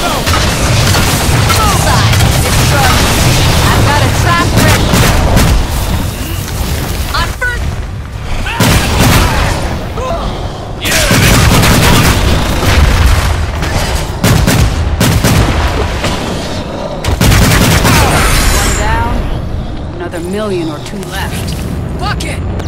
Bullseye! Destroy! I've got a trap ready! On first! One down. Another million or two left. Fuck it!